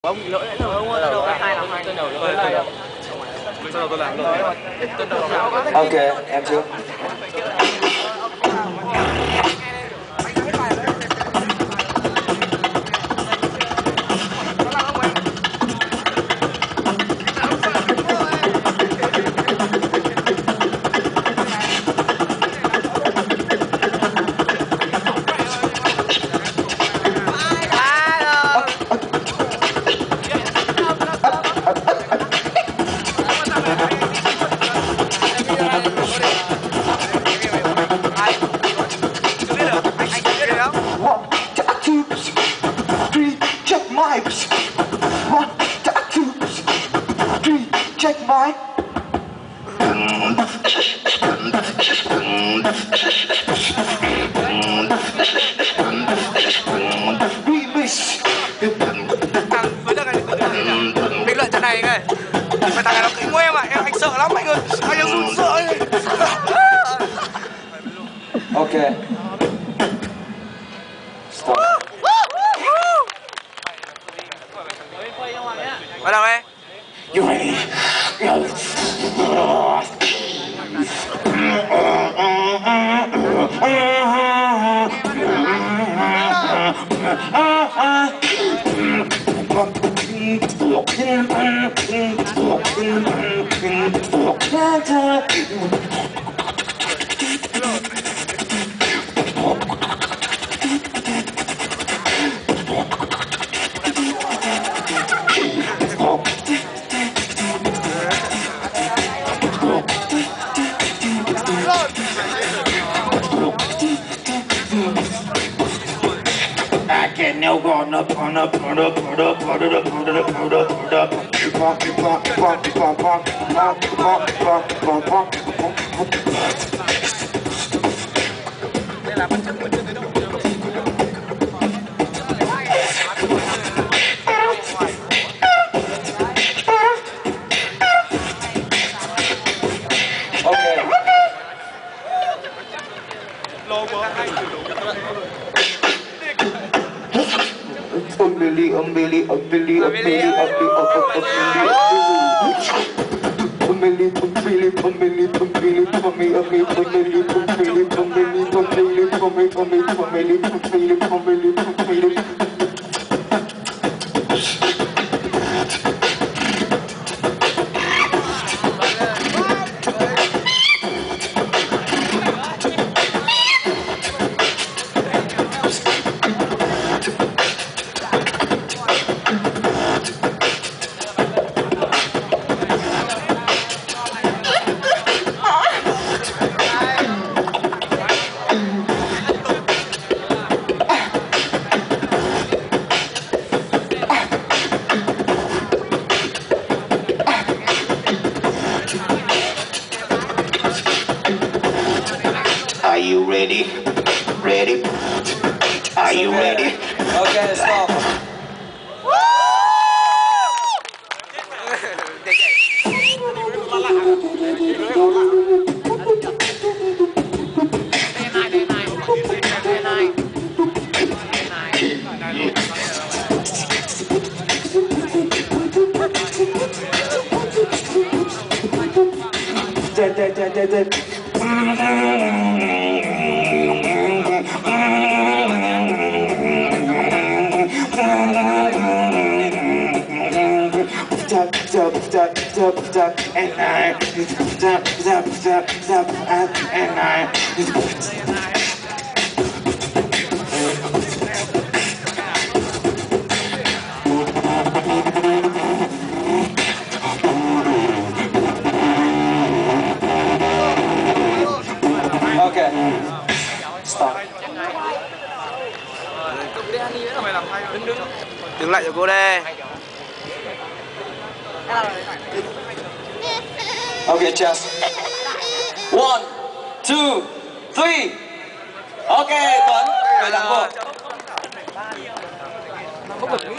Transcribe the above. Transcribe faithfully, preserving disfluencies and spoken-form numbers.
Ông bị lỗi đấy rồi, ông ơi, đầu hai là hai. Đầu tôi đầu. Bây giờ tôi làm rồi. Ok, em trước. Bình luận trận này này, phải thằng này nó kinh em à, em anh sợ lắm anh ơi, anh em run sợ ấy. Ok. Stop. Bắt đầu đi. You ready? Now gone up on up on up on up on up on up on up on up pop pop pop pop pop pop pop pop pop. Đây là bắt chước của chân đâu. Ok. Umbilic, umbilic, umbilic, umbilic, umbilic, umbilic, umbilic, umbilic, umbilic, umbilic, umbilic, umbilic, umbilic, umbilic, umbilic, umbilic, umbilic, umbilic. Are you ready? Ready? Are you ready? Okay, stop. Dead, dead, dead, dead, dead. Zap, zap, zap, zap, zap, and I zap, zap, zap, zap, and I. Okay. Stop. Đứng lại cho cô đây. Okay, chest. One, two, three. Okay, Tuấn, về thẳng cô.